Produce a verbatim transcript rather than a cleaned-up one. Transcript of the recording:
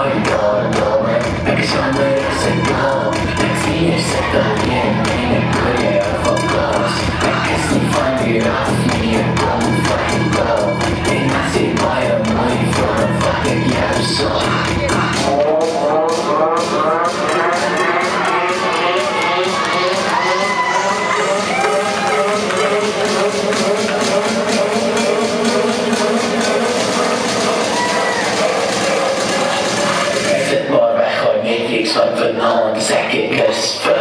har idag lovar. Mycket sönder är sig bra. Jag stiger sätta igen mig. Nu börjar jag få gas. I guess ni find it off me and don't fucking go. And I say why I'm waiting for a fucking yeah song. Exit bara, jag har min fix för någon säker.